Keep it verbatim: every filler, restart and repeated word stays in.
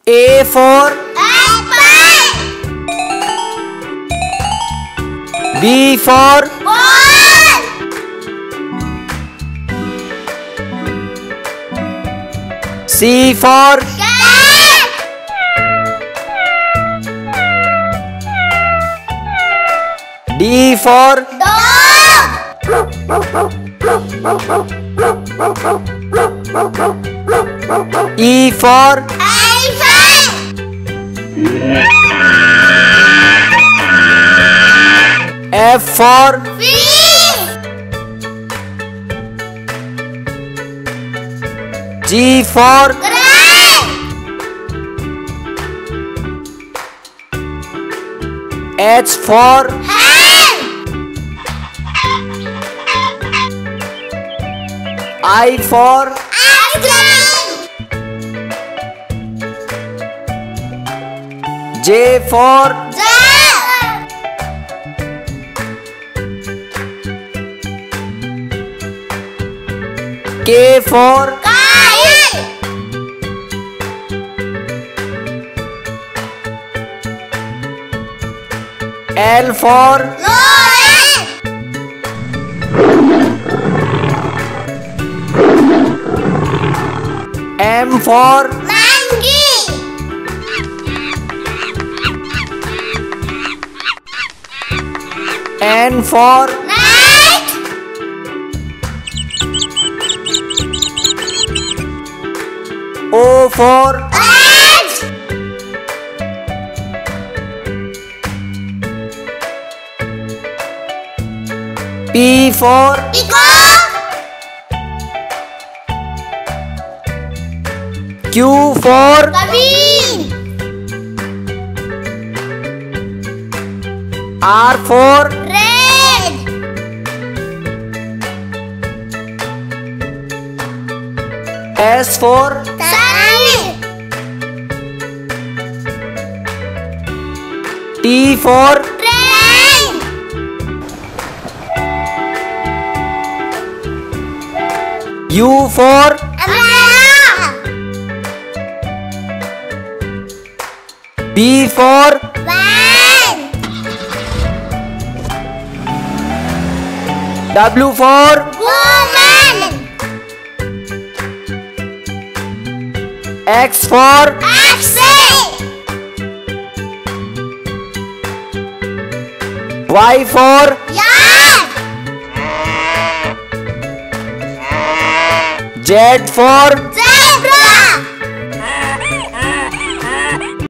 A for apple. B for ball. C for cat. D for dog. E for elephant. F for fish. G for crab. H for hen. I for ice cream. J for Jet. K for kite. L for lorry. M for monkey. N for night. O for orange. P for peacock. Q for Queen. R for red. S for sunny. T for train. U for umbrella. B for van. W for woman. X for X-ray. Y for yard. Z for